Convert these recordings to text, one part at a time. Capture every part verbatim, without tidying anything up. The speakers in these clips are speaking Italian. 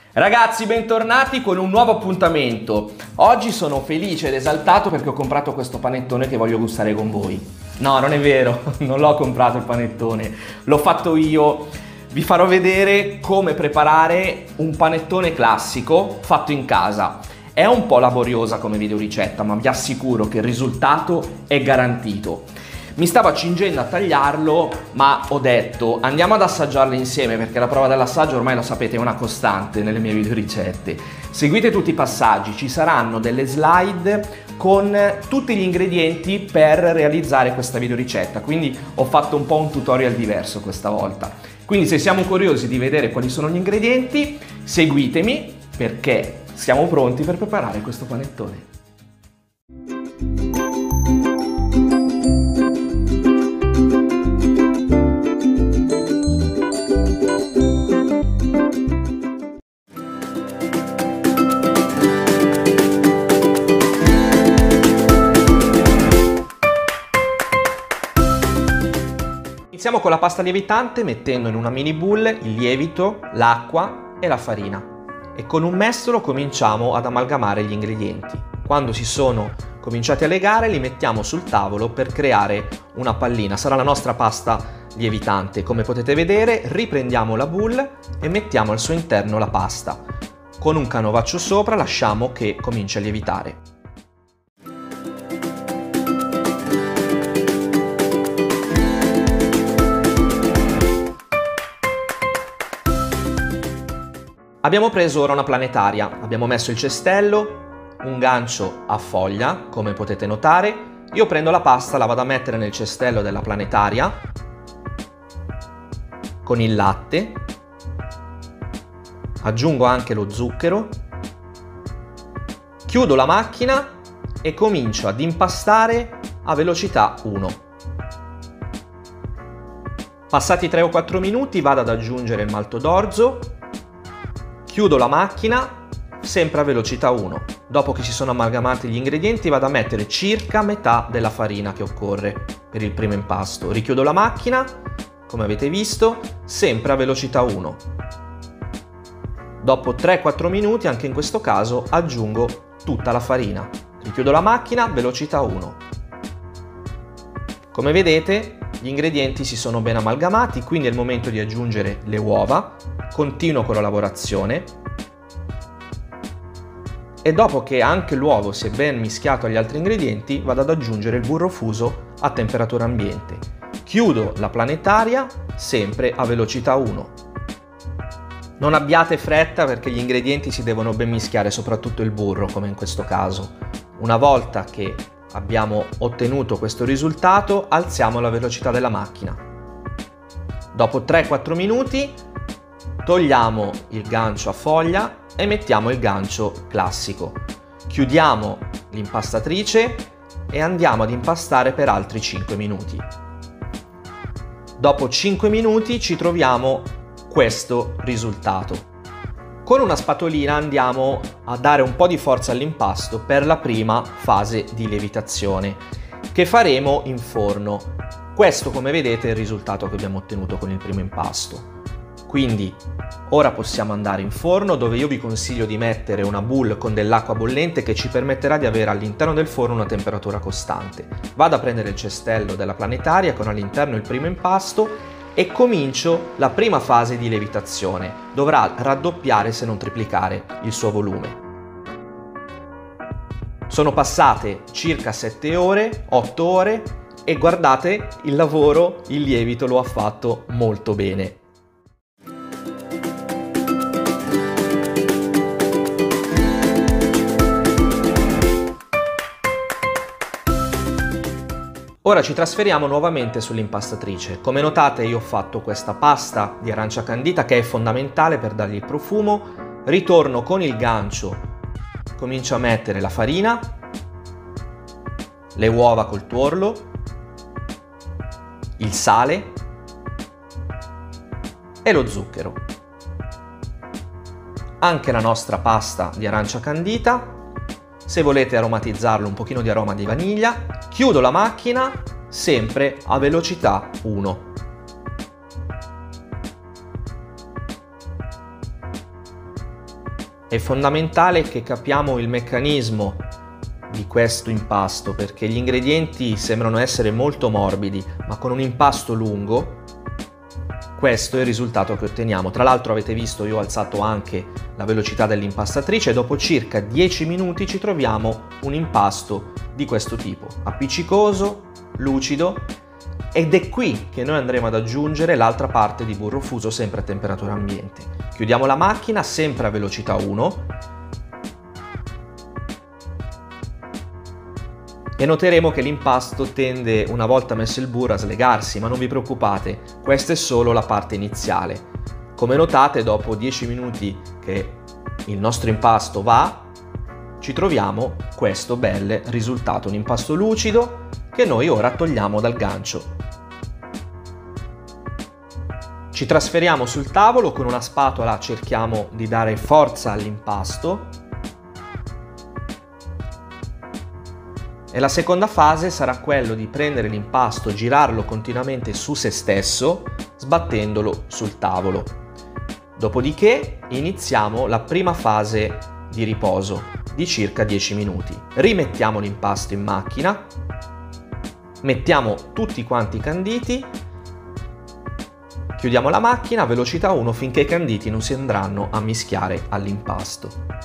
Ragazzi, bentornati con un nuovo appuntamento. Oggi sono felice ed esaltato perché ho comprato questo panettone che voglio gustare con voi. No, non è vero, non l'ho comprato il panettone, l'ho fatto io. Vi farò vedere come preparare un panettone classico fatto in casa. È un po' laboriosa come videoricetta, ma vi assicuro che il risultato è garantito. Mi stavo accingendo a tagliarlo, ma ho detto andiamo ad assaggiarlo insieme, perché la prova dell'assaggio ormai lo sapete è una costante nelle mie videoricette. Seguite tutti i passaggi, ci saranno delle slide con tutti gli ingredienti per realizzare questa videoricetta, quindi ho fatto un po' un tutorial diverso questa volta. Quindi se siamo curiosi di vedere quali sono gli ingredienti, seguitemi perché siamo pronti per preparare questo panettone. Iniziamo con la pasta lievitante mettendo in una mini bowl il lievito, l'acqua e la farina e con un mestolo cominciamo ad amalgamare gli ingredienti. Quando si sono cominciati a legare li mettiamo sul tavolo per creare una pallina, sarà la nostra pasta lievitante. Come potete vedere riprendiamo la bowl e mettiamo al suo interno la pasta. Con un canovaccio sopra lasciamo che cominci a lievitare. Abbiamo preso ora una planetaria, abbiamo messo il cestello, un gancio a foglia, come potete notare. Io prendo la pasta, la vado a mettere nel cestello della planetaria, con il latte, aggiungo anche lo zucchero, chiudo la macchina e comincio ad impastare a velocità uno. Passati tre o quattro minuti vado ad aggiungere il malto d'orzo, chiudo la macchina, sempre a velocità uno. Dopo che si sono amalgamati gli ingredienti vado a mettere circa metà della farina che occorre per il primo impasto. Richiudo la macchina, come avete visto, sempre a velocità uno. Dopo tre quattro minuti, anche in questo caso, aggiungo tutta la farina. Richiudo la macchina, velocità uno. Come vedete, gli ingredienti si sono ben amalgamati, quindi è il momento di aggiungere le uova. Continuo con la lavorazione e dopo che anche l'uovo si è ben mischiato agli altri ingredienti vado ad aggiungere il burro fuso a temperatura ambiente. Chiudo la planetaria sempre a velocità uno. Non abbiate fretta perché gli ingredienti si devono ben mischiare, soprattutto il burro come in questo caso. Una volta che abbiamo ottenuto questo risultato alziamo la velocità della macchina. Dopo tre quattro minuti togliamo il gancio a foglia e mettiamo il gancio classico. Chiudiamo l'impastatrice e andiamo ad impastare per altri cinque minuti. Dopo cinque minuti ci troviamo questo risultato. Con una spatolina andiamo a dare un po' di forza all'impasto per la prima fase di lievitazione che faremo in forno. Questo, come vedete, è il risultato che abbiamo ottenuto con il primo impasto. Quindi ora possiamo andare in forno, dove io vi consiglio di mettere una bowl con dell'acqua bollente che ci permetterà di avere all'interno del forno una temperatura costante. Vado a prendere il cestello della planetaria con all'interno il primo impasto e comincio la prima fase di lievitazione. Dovrà raddoppiare se non triplicare il suo volume. Sono passate circa sette ore, otto ore e guardate il lavoro, il lievito lo ha fatto molto bene. Ora ci trasferiamo nuovamente sull'impastatrice. Come notate io ho fatto questa pasta di arancia candita che è fondamentale per dargli il profumo. Ritorno con il gancio, comincio a mettere la farina, le uova col tuorlo, il sale e lo zucchero. Anche la nostra pasta di arancia candita. Se volete aromatizzarlo, un pochino di aroma di vaniglia. Chiudo la macchina sempre a velocità uno. È fondamentale che capiamo il meccanismo di questo impasto, perché gli ingredienti sembrano essere molto morbidi, ma con un impasto lungo questo è il risultato che otteniamo. Tra l'altro avete visto, io ho alzato anche la velocità dell'impastatrice e dopo circa dieci minuti ci troviamo un impasto di questo tipo, appiccicoso, lucido, ed è qui che noi andremo ad aggiungere l'altra parte di burro fuso sempre a temperatura ambiente. Chiudiamo la macchina sempre a velocità uno e noteremo che l'impasto tende, una volta messo il burro, a slegarsi, ma non vi preoccupate, questa è solo la parte iniziale. Come notate, dopo dieci minuti che il nostro impasto va, ci troviamo questo bel risultato, un impasto lucido che noi ora togliamo dal gancio. Ci trasferiamo sul tavolo, con una spatola cerchiamo di dare forza all'impasto. E la seconda fase sarà quello di prendere l'impasto, girarlo continuamente su se stesso, sbattendolo sul tavolo. Dopodiché iniziamo la prima fase di riposo di circa dieci minuti. Rimettiamo l'impasto in macchina, mettiamo tutti quanti i canditi, chiudiamo la macchina a velocità uno finché i canditi non si andranno a mischiare all'impasto.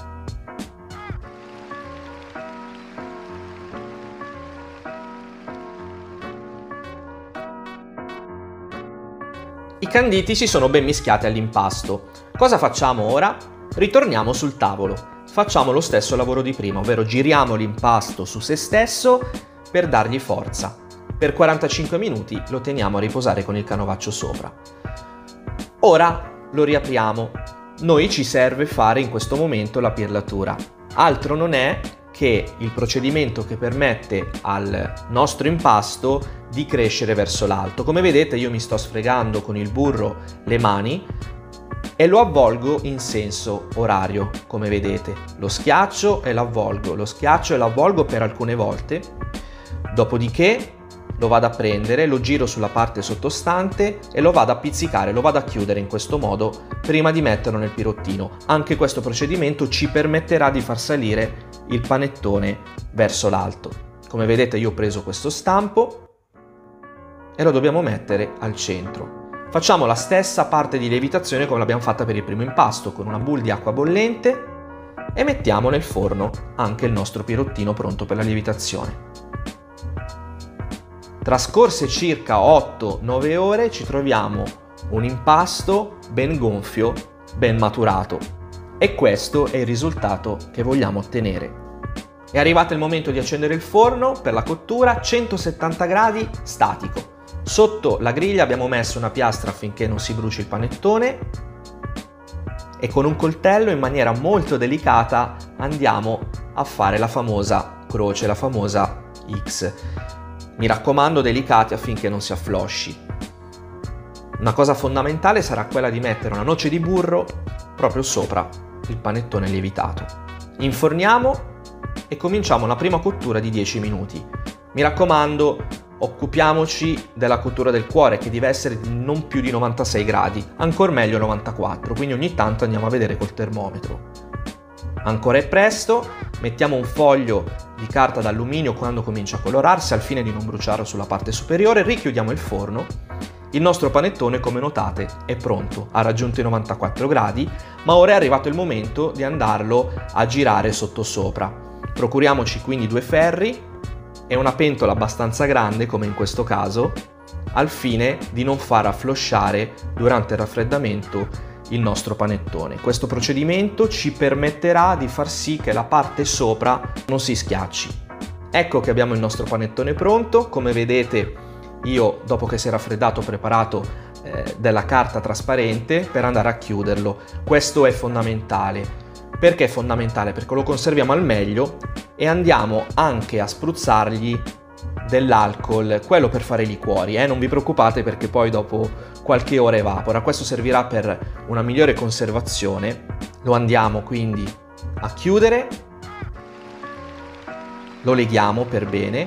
I canditi si sono ben mischiati all'impasto. Cosa facciamo ora? Ritorniamo sul tavolo. Facciamo lo stesso lavoro di prima, ovvero giriamo l'impasto su se stesso per dargli forza. Per quarantacinque minuti lo teniamo a riposare con il canovaccio sopra. Ora lo riapriamo. Noi ci serve fare in questo momento la pirlatura. Altro non è che il procedimento che permette al nostro impasto di crescere verso l'alto. Come vedete, io mi sto sfregando con il burro le mani e lo avvolgo in senso orario, come vedete. Lo schiaccio e l'avvolgo, lo schiaccio e l'avvolgo per alcune volte, dopodiché lo vado a prendere, lo giro sulla parte sottostante e lo vado a pizzicare, lo vado a chiudere in questo modo prima di metterlo nel pirottino. Anche questo procedimento ci permetterà di far salire il panettone verso l'alto. Come vedete, io ho preso questo stampo e lo dobbiamo mettere al centro. Facciamo la stessa parte di lievitazione come l'abbiamo fatta per il primo impasto, con una boule di acqua bollente, e mettiamo nel forno anche il nostro pirottino pronto per la lievitazione. Trascorse circa otto nove ore ci troviamo un impasto ben gonfio, ben maturato, e questo è il risultato che vogliamo ottenere. È arrivato il momento di accendere il forno per la cottura, centosettanta gradi statico. Sotto la griglia abbiamo messo una piastra affinché non si bruci il panettone e con un coltello in maniera molto delicata andiamo a fare la famosa croce, la famosa X. Mi raccomando, delicati affinché non si afflosci. Una cosa fondamentale sarà quella di mettere una noce di burro proprio sopra il panettone lievitato. Inforniamo e cominciamo la prima cottura di dieci minuti. Mi raccomando, occupiamoci della cottura del cuore, che deve essere di non più di novantasei gradi, ancor meglio novantaquattro, quindi ogni tanto andiamo a vedere col termometro. Ancora è presto, mettiamo un foglio di carta d'alluminio quando comincia a colorarsi al fine di non bruciarlo sulla parte superiore, richiudiamo il forno. Il nostro panettone, come notate, è pronto, ha raggiunto i novantaquattro gradi, ma ora è arrivato il momento di andarlo a girare sottosopra. Procuriamoci quindi due ferri e una pentola abbastanza grande, come in questo caso, al fine di non far afflosciare durante il raffreddamento il nostro panettone. Questo procedimento ci permetterà di far sì che la parte sopra non si schiacci. Ecco che abbiamo il nostro panettone pronto. Come vedete, io dopo che si è raffreddato ho preparato eh, della carta trasparente per andare a chiuderlo. Questo è fondamentale. Perché è fondamentale? Perché lo conserviamo al meglio e andiamo anche a spruzzargli dell'alcol, quello per fare i liquori, eh? Non vi preoccupate perché poi dopo qualche ora evapora. Questo servirà per una migliore conservazione. Lo andiamo quindi a chiudere, lo leghiamo per bene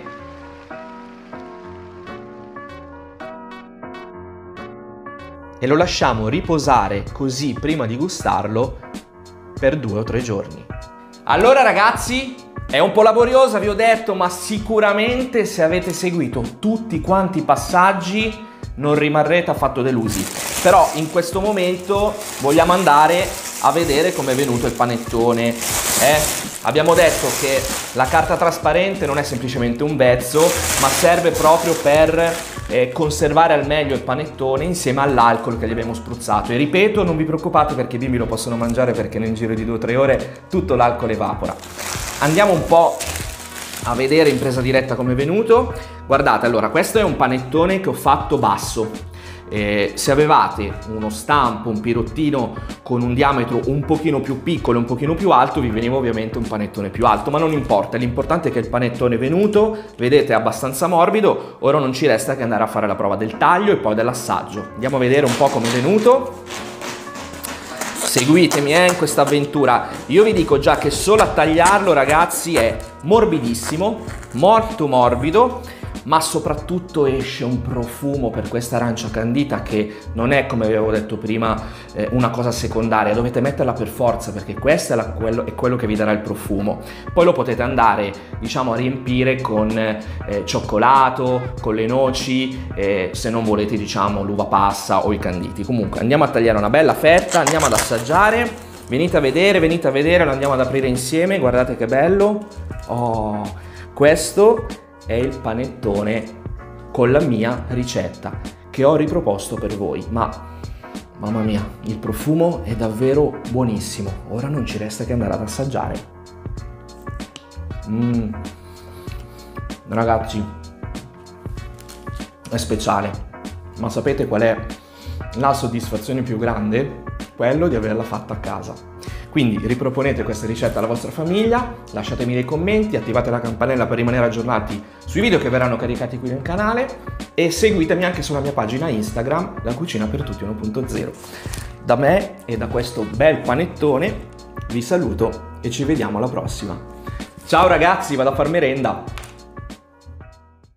e lo lasciamo riposare, così prima di gustarlo per due o tre giorni. Allora ragazzi, è un po' laboriosa, vi ho detto, ma sicuramente se avete seguito tutti quanti i passaggi non rimarrete affatto delusi. Però in questo momento vogliamo andare a vedere come è venuto il panettone. Eh? Abbiamo detto che la carta trasparente non è semplicemente un vezzo, ma serve proprio per eh, conservare al meglio il panettone insieme all'alcol che gli abbiamo spruzzato. E ripeto, non vi preoccupate perché i bimbi lo possono mangiare, perché nel giro di due o tre ore tutto l'alcol evapora. Andiamo un po' a vedere in presa diretta come è venuto. Guardate, allora, questo è un panettone che ho fatto basso. Eh, se avevate uno stampo, un pirottino con un diametro un pochino più piccolo e un pochino più alto, vi veniva ovviamente un panettone più alto, ma non importa, l'importante è che il panettone è venuto, vedete, è abbastanza morbido. Ora non ci resta che andare a fare la prova del taglio e poi dell'assaggio. Andiamo a vedere un po' come è venuto. Seguitemi eh, in questa avventura. Io vi dico già che solo a tagliarlo, ragazzi, è morbidissimo, molto morbido, ma soprattutto esce un profumo per questa arancia candita che non è, come avevo detto prima, eh, una cosa secondaria. Dovete metterla per forza, perché questo è, la, quello, è quello che vi darà il profumo. Poi lo potete andare, diciamo, a riempire con eh, cioccolato, con le noci, eh, se non volete, diciamo, l'uva passa o i canditi. Comunque andiamo a tagliare una bella fetta, andiamo ad assaggiare. Venite a vedere, venite a vedere, lo andiamo ad aprire insieme. Guardate che bello. Oh, questo è il panettone con la mia ricetta che ho riproposto per voi, ma mamma mia, il profumo è davvero buonissimo. Ora non ci resta che andare ad assaggiare. Mm. Ragazzi, è speciale, ma sapete qual è la soddisfazione più grande? Quello di averla fatta a casa. Quindi riproponete questa ricetta alla vostra famiglia, lasciatemi dei commenti, attivate la campanella per rimanere aggiornati sui video che verranno caricati qui nel canale e seguitemi anche sulla mia pagina Instagram, La Cucina per Tutti uno punto zero. Da me e da questo bel panettone vi saluto e ci vediamo alla prossima. Ciao ragazzi, vado a far merenda!